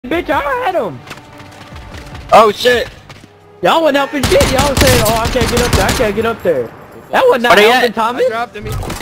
Bitch, I had him. Oh shit! Y'all wasn't helping shit. Y'all saying, oh, I can't get up there. I can't get up there. That was not helping, Thomas. I dropped him.